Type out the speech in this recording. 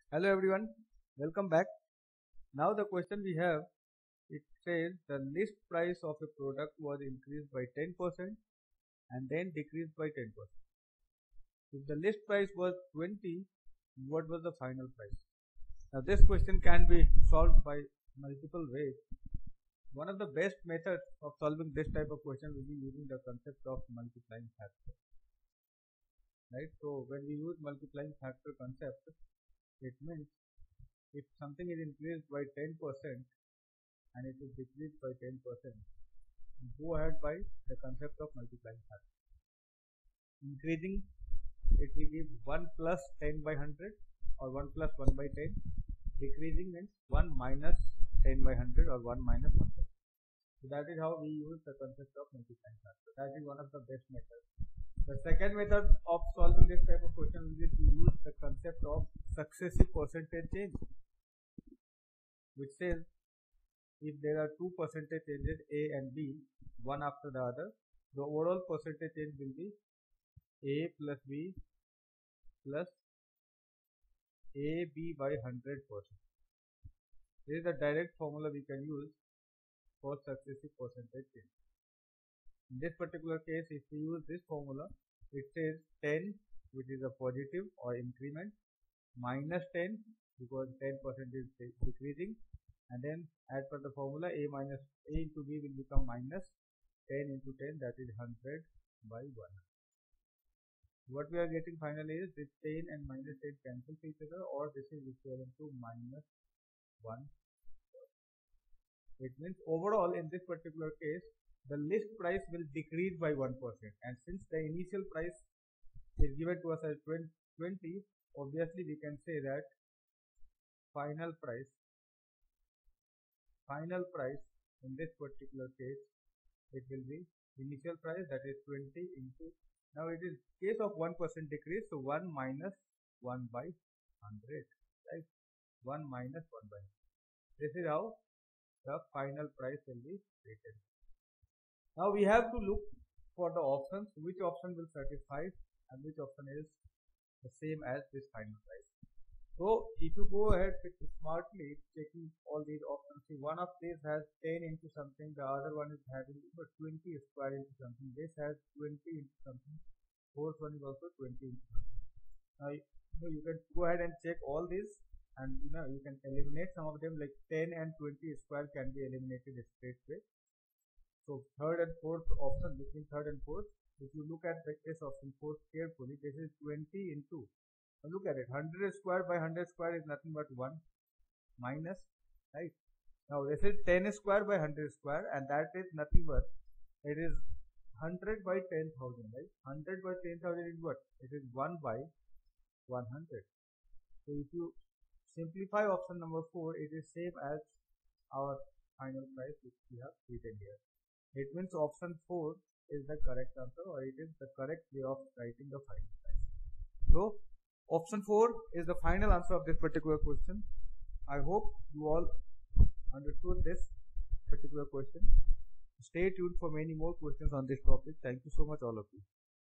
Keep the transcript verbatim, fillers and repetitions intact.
Hello everyone, welcome back. Now the question we have, it says the list price of a product was increased by ten percent and then decreased by ten percent. If the list price was twenty, what was the final price? Now this question can be solved by multiple ways. One of the best methods of solving this type of question will be using the concept of multiplying factor. Right? So when we use multiplying factor concept, it means if something is increased by ten percent and it is decreased by ten percent, go ahead by the concept of multiplying factor. Increasing, it will give one plus ten by one hundred or one plus one by ten. Decreasing means one minus ten by one hundred or one minus one by ten. So that is how we use the concept of multiplying factor. That is one of the best methods. The second method of solving this type of question is to use the concept of successive percentage change, which says if there are two percentage changes A and B, one after the other, the overall percentage change will be A plus B plus A B by one hundred percent. This is the direct formula we can use for successive percentage change. In this particular case, if we use this formula, it says ten, which is a positive or increment, minus ten because ten percent is decreasing, and then as per the formula, A minus A into B will become minus ten into ten, that is one hundred by one hundred. What we are getting finally is this ten and minus ten cancel each other, or this is equivalent to minus one. It means overall in this particular case, the list price will decrease by one percent, and since the initial price is given to us as twenty, obviously we can say that final price final price in this particular case, it will be initial price, that is twenty into, now it is case of one percent decrease, so one minus one by one hundred, right? one minus one by one hundred. This is how the final price will be written. Now we have to look for the options, which option will satisfy and which option is the same as this final price. So if you go ahead with smartly checking all these options, see one of these has ten into something, the other one is having twenty square into something, this has twenty into something, fourth one is also twenty into something. Now you, know, you can go ahead and check all these, and you know you can eliminate some of them, like ten and twenty square can be eliminated straight away. So third and fourth option, between third and fourth, if you look at the case option fourth carefully, this is twenty into, now look at it, one hundred square by one hundred square is nothing but one minus, right? Now this is ten square by one hundred square, and that is nothing but, it is one hundred by ten thousand, right? one hundred by ten thousand is what? It is one by one hundred. So if you simplify option number four, it is same as our final price which we have written here. It means option four is the correct answer, or it is the correct way of writing the final price. So option four is the final answer of this particular question. I hope you all understood this particular question. Stay tuned for many more questions on this topic. Thank you so much all of you.